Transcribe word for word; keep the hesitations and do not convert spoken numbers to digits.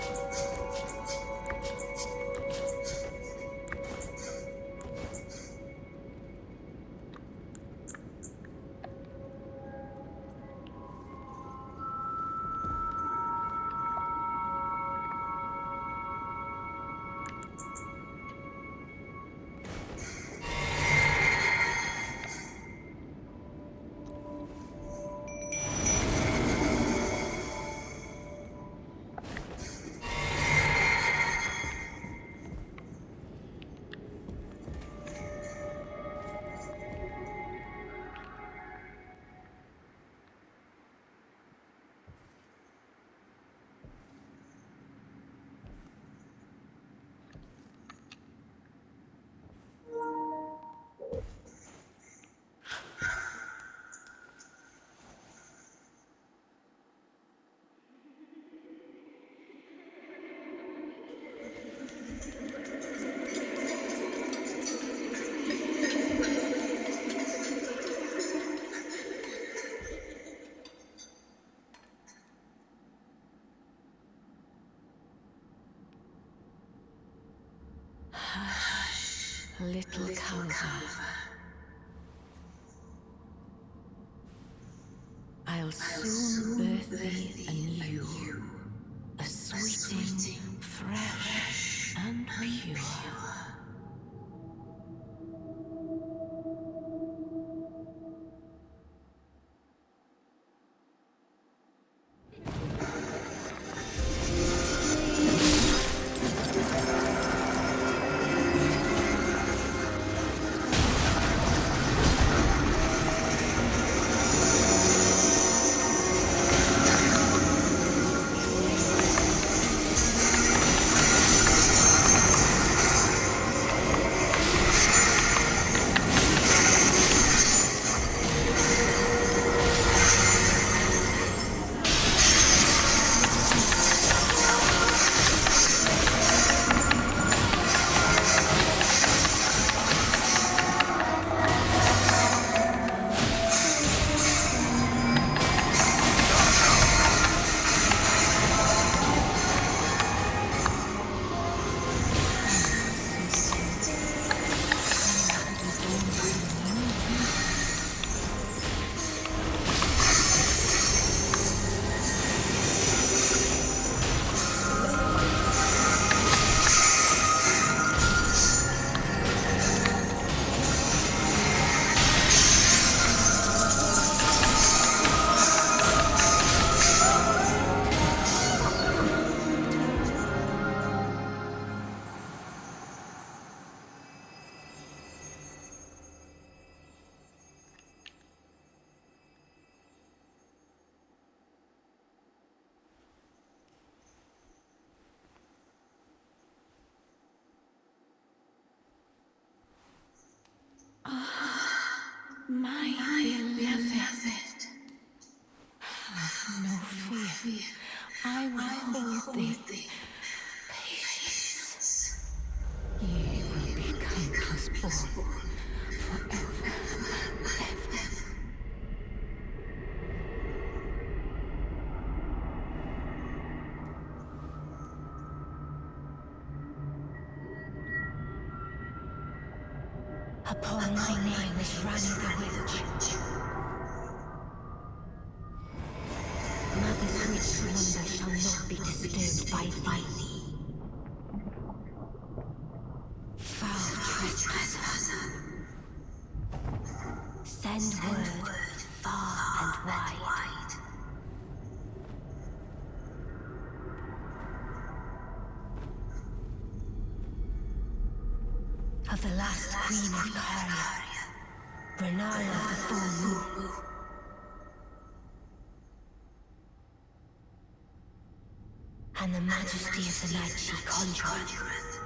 Little Calva, I'll soon birth thee anew, a sweeting, fresh and pure. My beloved, have no fear. I will hold thee. Patience. Ye will be countless born forever and ever. Upon my name is Ranni the Witch. Mother's rich slumber shall not be disturbed by thee. Foul trespasser. Send word far and wide. Of the last queen of Caria, Rennala of the full moon. And the majesty of the night she conjureth.